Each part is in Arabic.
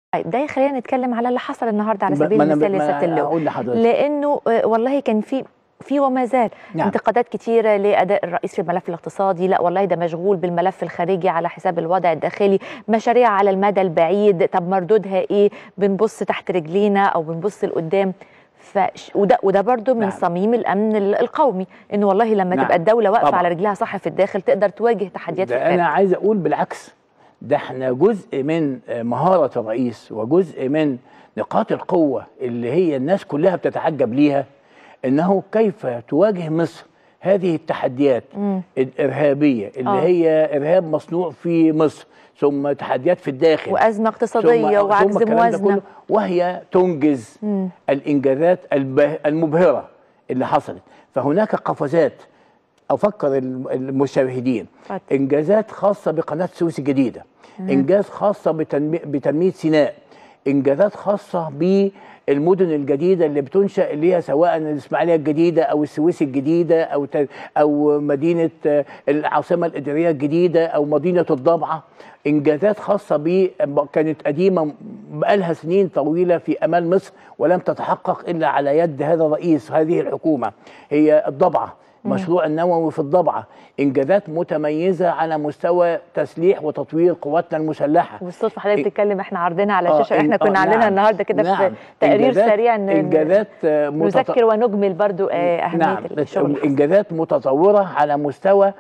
طيب ده يخلينا نتكلم على اللي حصل النهارده على سبيل المثال يا سياده اللواء، لانه والله كان في وما زال انتقادات كتيره لاداء الرئيس في الملف الاقتصادي. لا والله ده مشغول بالملف الخارجي على حساب الوضع الداخلي، مشاريع على المدى البعيد، طب مردودها ايه؟ بنبص تحت رجلينا او بنبص لقدام. وده برضو من صميم الامن القومي، انه والله لما تبقى الدوله واقفه على رجلها صح في الداخل تقدر تواجه تحديات في الخارج. انا عايز اقول بالعكس، ده احنا جزء من مهاره الرئيس وجزء من نقاط القوه اللي هي الناس كلها بتتعجب ليها، انه كيف تواجه مصر هذه التحديات الارهابيه اللي هي ارهاب مصنوع في مصر، ثم تحديات في الداخل وازمه اقتصاديه وعجز موازنه، وهي تنجز الانجازات المبهره اللي حصلت. فهناك قفزات، افكر المشاهدين، انجازات خاصه بقناه السويس الجديده، انجاز خاصه بتنميه سيناء، انجازات خاصه بالمدن الجديده اللي بتنشا، اللي هي سواء الاسماعيليه الجديده او السويس الجديده او مدينه العاصمه الاداريه الجديده او مدينه الضبعه. انجازات خاصه كانت قديمه بقالها سنين طويله في امال مصر ولم تتحقق الا على يد هذا الرئيس هذه الحكومه، هي الضبعه، مشروع النووي في الضبعه، انجازات متميزه على مستوى تسليح وتطوير قواتنا المسلحه. والصدفه حضرتك بتتكلم احنا عارضينها على الشاشه، احنا كنا عاملينها النهارده كده في تقرير سريع انجازات نذكر ونجمل برضو اهميه الشغل. انجازات متطوره على مستوى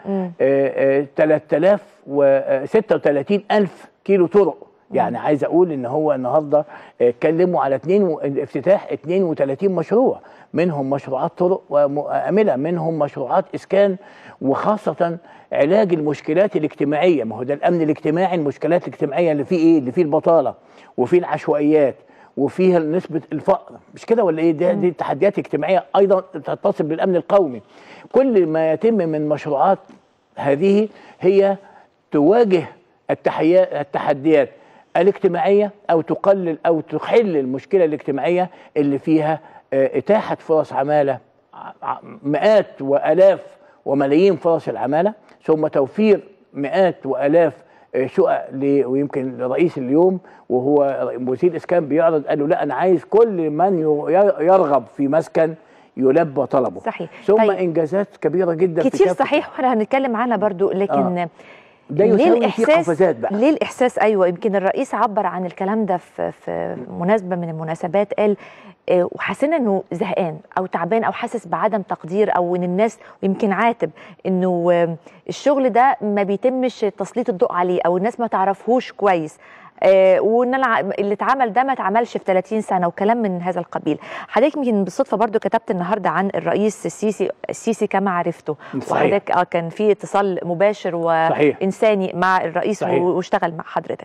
3036,000 كيلو طرق. يعني عايز اقول ان هو النهارده اتكلموا على افتتاح 32 مشروع، منهم مشروعات طرق ومؤامله، منهم مشروعات اسكان، وخاصه علاج المشكلات الاجتماعيه. ما هو ده الامن الاجتماعي، المشكلات الاجتماعيه اللي فيه ايه؟ اللي فيه البطاله وفيه العشوائيات وفيها نسبه الفقر، مش كده ولا ايه؟ دي تحديات اجتماعيه ايضا تتصل بالامن القومي. كل ما يتم من مشروعات هذه هي تواجه التحديات الاجتماعية أو تقلل أو تحل المشكلة الاجتماعية اللي فيها إتاحة فرص عمالة، مئات وآلاف وملايين فرص العمالة، ثم توفير مئات وآلاف شقق. ويمكن رئيس اليوم وهو وزير الإسكان بيعرض، قال له لا أنا عايز كل من يرغب في مسكن يلبى طلبه. صحيح. ثم طيب. إنجازات كبيرة جدا كتير صحيح، واحنا هنتكلم عنها برضو، لكن ليه الإحساس؟ ليه الإحساس؟ أيوة، يمكن الرئيس عبر عن الكلام ده في مناسبة من المناسبات، قال وحسنا إنه زهقان أو تعبان أو حاسس بعدم تقدير، أو إن الناس، ويمكن عاتب إنه الشغل ده ما بيتمش تسليط الضوء عليه أو الناس ما تعرفهوش كويس، وان اللي اتعمل ده ما اتعملش في 30 سنه وكلام من هذا القبيل. حضرتك يمكن بالصدفه برضو كتبت النهارده عن الرئيس السيسي كما عرفته، وحضرتك كان في اتصال مباشر وانساني مع الرئيس واشتغل مع حضرتك.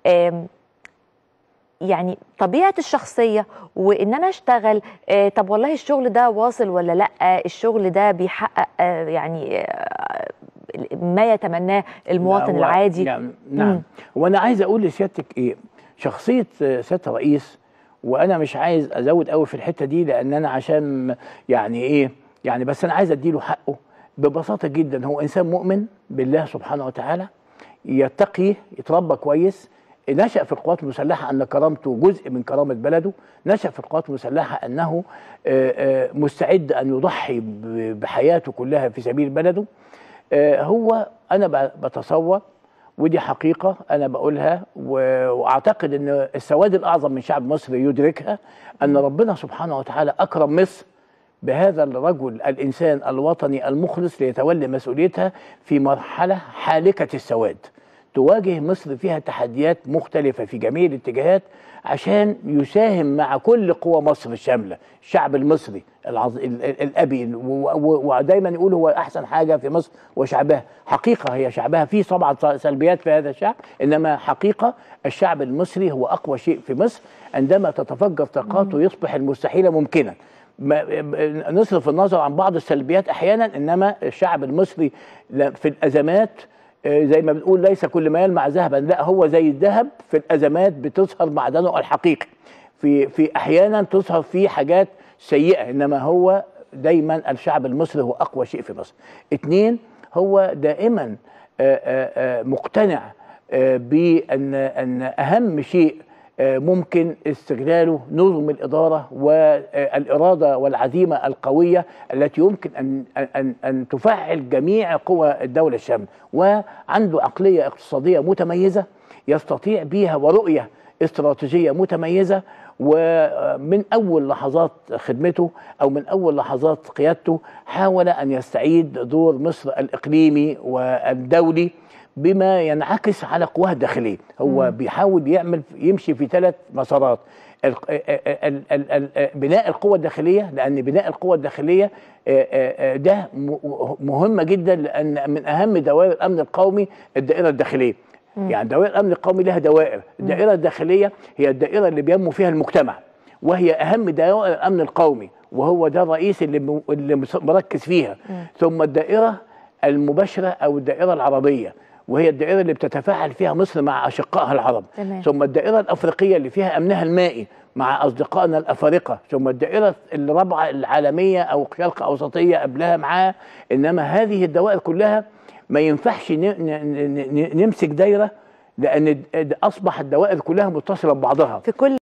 يعني طبيعه الشخصيه وان انا اشتغل، طب والله الشغل ده واصل ولا لا؟ الشغل ده بيحقق يعني ما يتمناه المواطن العادي؟ نعم. وانا عايز اقول لسيادتك ايه، شخصيه سياده الرئيس، وانا مش عايز ازود قوي في الحته دي لان انا عشان يعني ايه يعني، بس انا عايز اديله حقه ببساطه جدا. هو انسان مؤمن بالله سبحانه وتعالى، يتقي، يتربى كويس، نشأ في القوات المسلحه ان كرامته جزء من كرامه بلده، نشأ في القوات المسلحه انه مستعد ان يضحي بحياته كلها في سبيل بلده. هو أنا بتصور، ودي حقيقة أنا بقولها، وأعتقد أن السواد الأعظم من شعب مصر يدركها، أن ربنا سبحانه وتعالى أكرم مصر بهذا الرجل الإنسان الوطني المخلص ليتولي مسؤوليتها في مرحلة حالكة السواد، تواجه مصر فيها تحديات مختلفة في جميع الاتجاهات عشان يساهم مع كل قوى مصر الشاملة، الشعب المصري الأبي، ودايما يقول هو أحسن حاجة في مصر وشعبها. حقيقة هي شعبها، في طبعا سلبيات في هذا الشعب، إنما حقيقة الشعب المصري هو أقوى شيء في مصر. عندما تتفجر طاقاته يصبح المستحيل ممكنا. نصرف النظر عن بعض السلبيات أحيانا، إنما الشعب المصري في الأزمات زي ما بنقول ليس كل ما يلمع ذهبا، لا هو زي الذهب، في الأزمات بتظهر معدنه الحقيقي، في أحيانا تظهر فيه حاجات سيئة، إنما هو دايما الشعب المصري هو أقوى شيء في مصر. 2، هو دائما مقتنع بأن أهم شيء ممكن استغلاله نظم الإدارة والإرادة والعزيمة القوية التي يمكن أن تفعل جميع قوى الدولة الشاملة، وعنده عقلية اقتصادية متميزة يستطيع بيها ورؤية استراتيجية متميزة. ومن أول لحظات خدمته أو من أول لحظات قيادته حاول أن يستعيد دور مصر الإقليمي والدولي بما ينعكس على قواه الداخلية. هو بيحاول يمشي في 3 مسارات: بناء القوى الداخلية، لأن بناء القوى الداخلية ده مهمة جدا، لأن من أهم دوائر الأمن القومي الدائرة الداخلية. يعني دوائر الأمن القومي لها دوائر، الدائرة الداخلية هي الدائرة اللي بينمو فيها المجتمع، وهي أهم دوائر الأمن القومي، وهو ده الرئيس اللي مركز فيها. ثم الدائرة المباشرة أو الدائرة العربية، وهي الدائرة اللي بتتفاعل فيها مصر مع أشقائها العرب. ثم الدائرة الأفريقية اللي فيها أمنها المائي مع أصدقائنا الأفارقة. ثم الدائرة الرابعة العالمية أو الشرق أوسطية قبلها معاه. إنما هذه الدوائر كلها ما ينفعش نمسك دايرة، لأن أصبح الدوائر كلها متصلة ببعضها. في كل